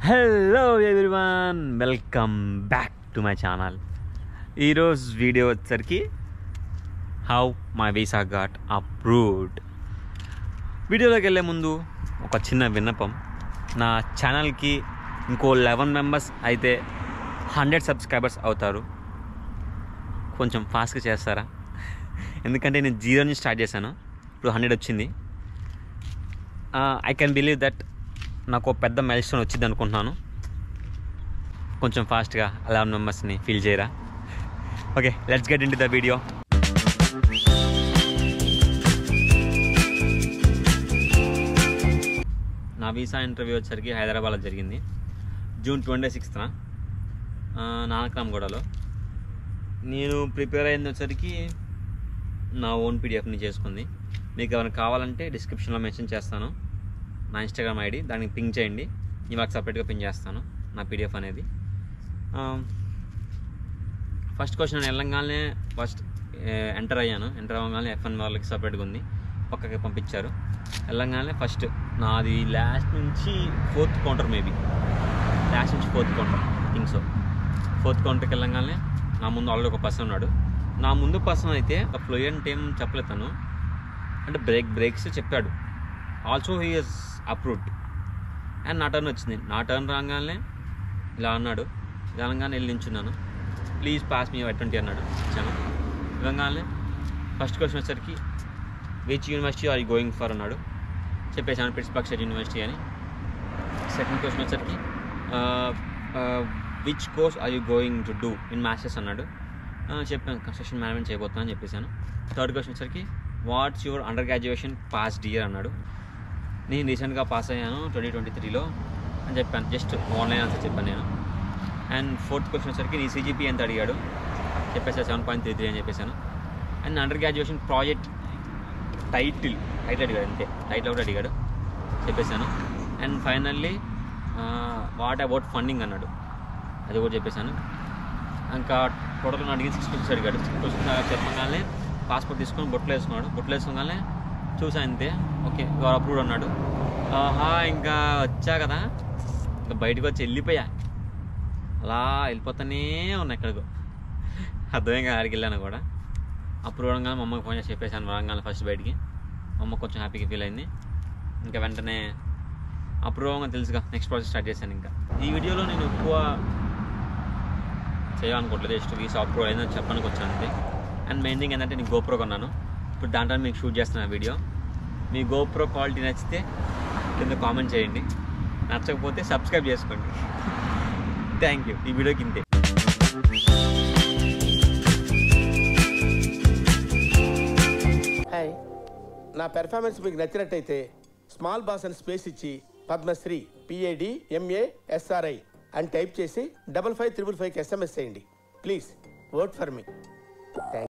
Hello everyone, welcome back to my channel. ఈరోజు video వచ్చేసరికి how my visa got approved. వీడియోలోకి వెళ్ళే ముందు ఒక చిన్న విన్నపం. నా ఛానల్కి ఇంకో 11 మెంబర్స్ అయితే 100 సబ్స్క్రైబర్స్ అవుతారు. కొంచెం ఫాస్ట్గా చేస్తారా? ఎందుకంటే నేను 0 నుంచి స్టార్ట్ చేశాను, ఇప్పుడు 100 వచ్చింది. ఐ కెన్ బిలీవ్ దట్ నాకు పెద్ద మైల్ స్టోన్ వచ్చింది అనుకుంటున్నాను. కొంచెం ఫాస్ట్గా 11 మెంబర్స్ని ఫీల్ చేయరా? Okay, let's get into the video. నా వీసా ఇంటర్వ్యూ వచ్చేసరికి హైదరాబాద్లో జరిగింది, జూన్ 26న నానక్రామ్గూడలో. నేను ప్రిపేర్ అయింది వచ్చేసరికి నా ఓన్ పీడిఎఫ్ని చేసుకుంది. మీకు ఏమైనా కావాలంటే డిస్క్రిప్షన్లో మెన్షన్ చేస్తాను నా ఇన్స్టాగ్రామ్ ఐడి, దానికి పింక్ చేయండి. ఇవాళ సపరేట్గా పింక్ చేస్తాను నా పీడిఎఫ్ అనేది. ఫస్ట్ క్వశ్చన్ వెళ్ళంగానే ఎంటర్ అయ్యాను. ఎంటర్ అవ్వగానే F1 వాళ్ళకి సపరేట్గా ఉంది, పక్కకి పంపించారు. వెళ్ళంగానే ఫస్ట్ నాది లాస్ట్ నుంచి 4th కౌంటర్, మేబీ లాస్ట్ నుంచి 4th counter think so. 4th కౌంటర్కి వెళ్ళంగానే నా ముందు ఆల్రెడీ ఒక పర్సన్ ఉన్నాడు. నా ముందు పర్సన్ అయితే ఫ్లూయెంట్ ఏం చెప్పలేదు తను, అంటే బ్రేక్స్ చెప్పాడు. Also he is approved. And నా టర్న్ వచ్చింది. నా టర్న్ రాగానే ఇలా అన్నాడు. ఇలా అనగానే వెళ్ళి నించున్నాను. ప్లీజ్ పాస్ మీ Y20 అన్నాడు. ఇచ్చాను. ఇవ్వగానే ఫస్ట్ క్వశ్చన్ వచ్చేసరికి which university are you going for అన్నాడు. చెప్పేసాను పిట్స్బర్గ్ స్టేట్ యూనివర్సిటీ అని. సెకండ్ క్వశ్చన్ వచ్చేసరికి which course are you going to do in masters అన్నాడు. చెప్పాను కన్స్ట్రక్షన్ మేనేజ్మెంట్ చేయబోతున్నాను అని చెప్పేశాను. థర్డ్ క్వశ్చన్ వచ్చేసరికి what's your under graduation passed year అన్నాడు. నేను రీసెంట్గా పాస్ అయ్యాను 2023లో అని చెప్పాను. జస్ట్ ఆన్లైన్ ఆన్సర్ చెప్పాను నేను. అండ్ ఫోర్త్ క్వశ్చన్ వచ్చేసరికి నీ CGPA ఎంత అడిగాడు. చెప్పేసాను 7.33 అని చెప్పేశాను. And under graduation project title అడిగాడు, అంతే. టైటిల్ ఒకటి అడిగాడు, చెప్పేశాను. And finally what about funding అన్నాడు, అది కూడా చెప్పేశాను. ఇంకా టోటల్ అడిగి 6 క్వశ్చన్స్ అడిగాడు. 6 క్వశ్చన్స్ చెప్పగానే పాస్పోర్ట్ తీసుకొని బొట్లు వేసుకున్నాడు. బొట్లు వేసుకోగానే చూసా, అంతే. ఓకే యువర్ అప్రూవ్డ్ అన్నాడు. ఇంకా వచ్చా కదా, ఇంకా బయటకు వచ్చి వెళ్ళిపోయా. అలా వెళ్ళిపోతానే ఉన్నా ఎక్కడికో, అర్థమేం కాదు. ఆడికి వెళ్ళాను కూడా. అప్రూవ్ అవగానే మా అమ్మకి ఫోన్ చేసి చెప్పేశాను వరంగానే ఫస్ట్ బయటికి. మా అమ్మ కొంచెం హ్యాపీగా ఫీల్ అయింది. ఇంకా వెంటనే అప్రూవ్ అవగా తెలుసుగా నెక్స్ట్ ప్రాసెస్ స్టార్ట్ చేశాను. ఇంకా ఈ వీడియోలో నేను ఎక్కువ చేయాలనుకోవట్లేదు, జస్ట్ వీసా అప్రూవ్ అయిందని చెప్పడానికి వచ్చాను అంతే. అండ్ మెయిన్ థింగ్ ఏంటంటే నేను GoPro కొన్నాను. ఇప్పుడు దాంట్లో మీకు షూట్ చేస్తున్న వీడియో. మీ GoPro క్వాలిటీ నచ్చితే కింద కామెంట్ చేయండి, నచ్చకపోతే సబ్స్క్రైబ్ చేసుకోండి. Thank you. ఈ వీడియోకి ఇంతే. హాయ్, నా పెర్ఫార్మెన్స్ మీకు నచ్చినట్టయితే స్మాల్ బాస్ అని స్పేస్ ఇచ్చి పద్మశ్రీ PAD MA SRI అని టైప్ చేసి 5555కి SMS చేయండి. Please vote for me.